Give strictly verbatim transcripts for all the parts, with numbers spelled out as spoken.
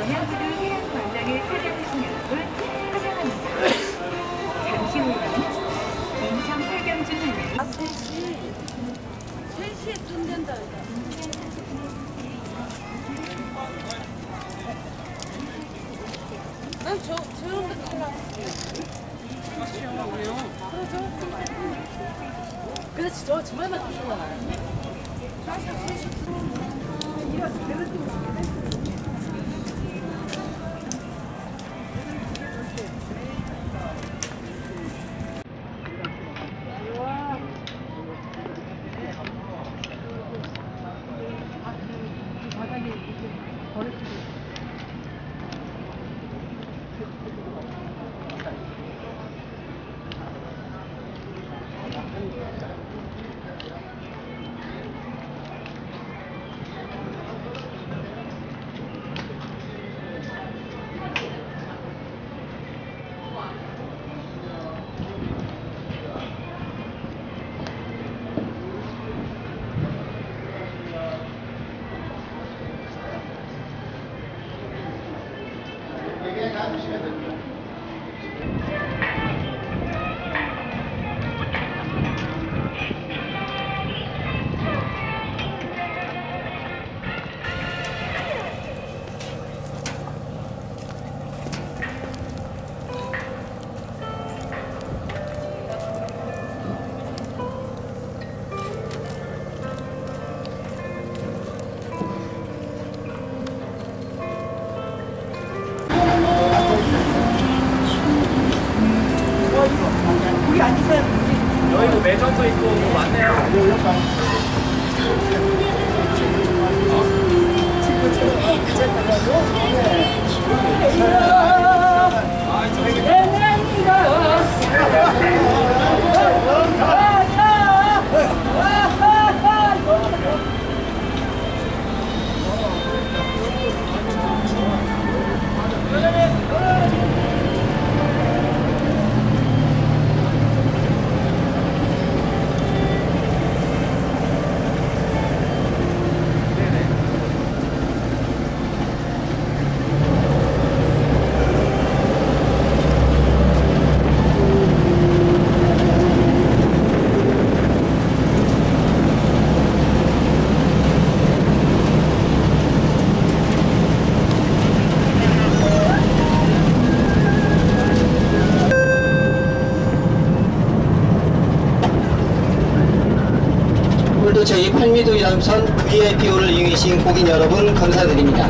영양부두 해양 관광을 찾아주신 여러분 환영합니다. 잠시 후에 인천 팔경주 하는 아, 세 시. 세 시에 뜬댄다. 난 저, 저런 데 떠났어. 왜요? 그렇지, 저 주말만 뜨는 거 알아요? 여기 매점도 있고 뭐 많네요. 오늘도 저희 팔미도 위암선 브이아이피호를 이용해주신 고객 여러분 감사드립니다.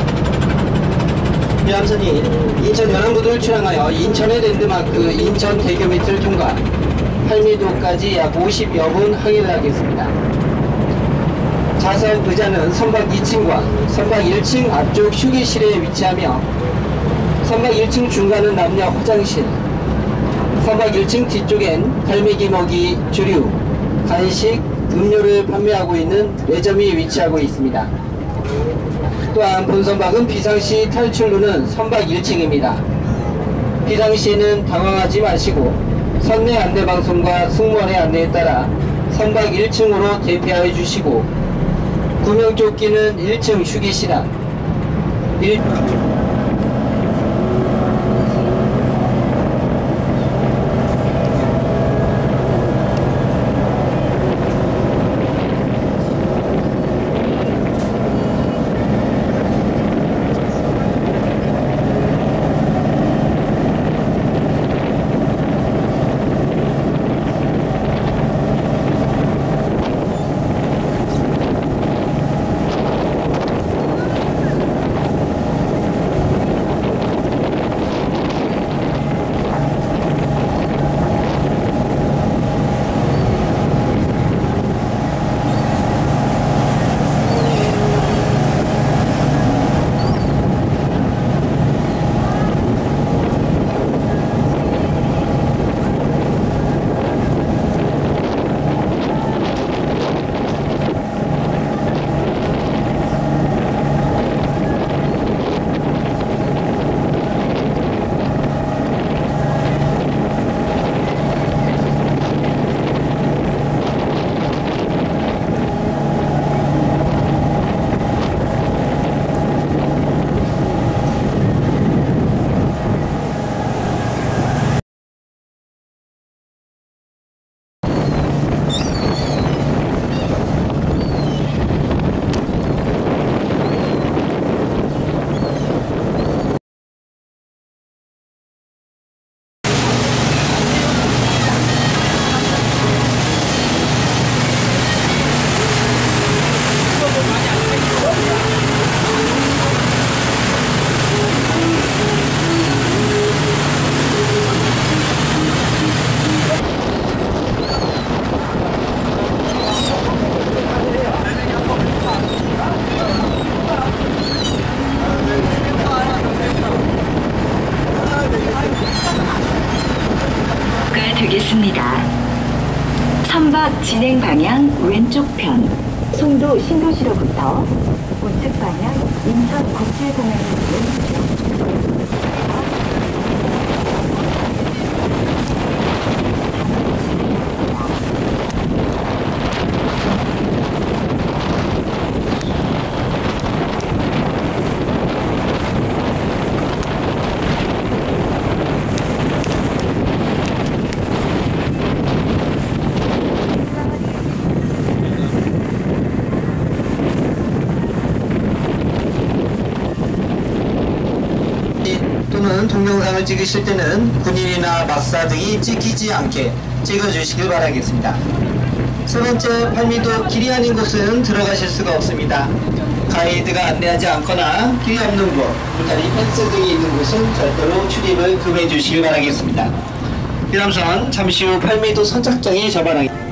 위암선이 인천 연안부두를 출항하여 인천의 랜드마크 인천대교 밑을 통과 팔미도까지 약 오십여 분 항해를 하겠습니다. 좌석 의자는 선박 이 층과 선박 일 층 앞쪽 휴게실에 위치하며 선박 일 층 중간은 남녀 화장실, 선박 일 층 뒤쪽엔 갈매기 먹이, 주류, 간식, 음료를 판매하고 있는 매점이 위치하고 있습니다. 또한 본선박은 비상시 탈출로는 선박 일 층입니다. 비상시에는 당황하지 마시고 선내 안내방송과 승무원의 안내에 따라 선박 일 층으로 대피하여 주시고 구명조끼는 일 층 휴게실 앞 일... 차박 진행 방향 왼쪽 편 송도 신도시로부터 우측 방향 인천국제공항으로 왼쪽. 또는 동영상을 찍으실 때는 군인이나 막사 등이 찍히지 않게 찍어주시길 바라겠습니다. 세 번째, 팔미도 길이 아닌 곳은 들어가실 수가 없습니다. 가이드가 안내하지 않거나 길이 없는 곳, 울타리 펜스 등이 있는 곳은 절대로 출입을 금해 주시길 바라겠습니다. 유람선 잠시 후 팔미도 선착장에 접어나겠습니다.